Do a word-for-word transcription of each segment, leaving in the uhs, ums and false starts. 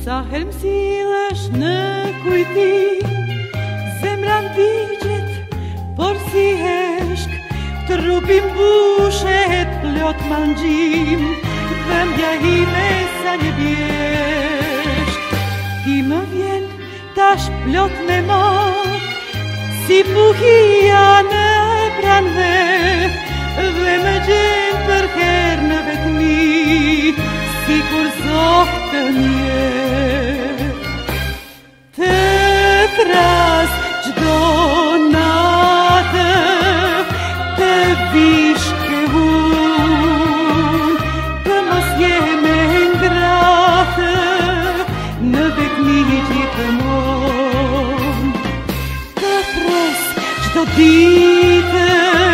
Sa herë m'sillesh në kujtim, zemra m'digjet, por si heshk, trupi m'bushet plot mangjim, dhëmbja ime sa një bjeshk. Ti më vjen tash plot me mak, si bukia në pranve, dhe më gjen për her në vetmi, si kur zohë të mjet. Të tras gjdo natë, të vish ke unë, të mos jeme ngratë, në vetmi gjithmonë. Të pres gjdo ditë,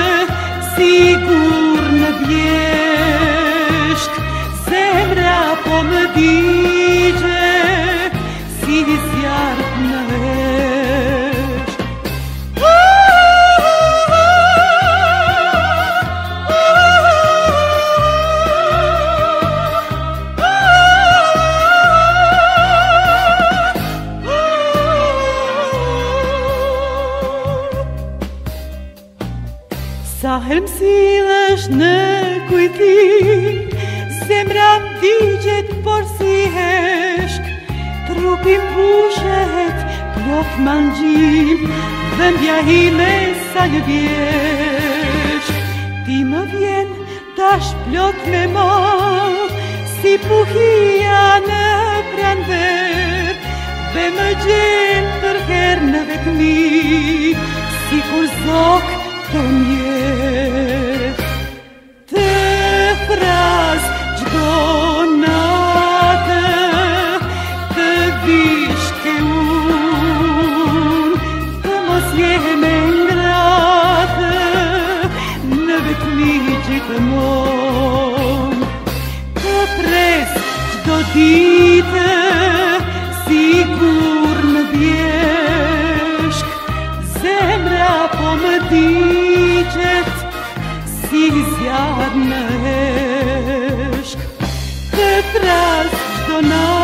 sigur në vjeshk, zemra po më digje, si zjarp në heshk. Sa herë m'sillesh në kujtim, zemra m'digjet por si heshk, trupi m'bushet plot mangjim, dhëmbja ime sa një bjeshk. Ti më vjen tash plot me ma, si bukia në pranver, dhe më gjen për her në vetmi, si kur zok të mjet. Të fras gjdo natë, të vish ke unë, të mos jeme ngratë, në vetmi gjithmonë. Të pres gjdo ditë, sigur në vjeshk, zemra po më digjet, si zjarp në heshk. Të tras gjdo natë,